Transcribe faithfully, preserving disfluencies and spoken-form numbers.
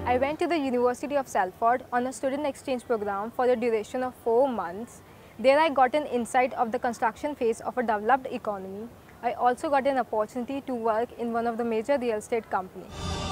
I went to the University of Salford on a student exchange program for the duration of four months. There I got an insight of the construction phase of a developed economy. I also got an opportunity to work in one of the major real estate companies.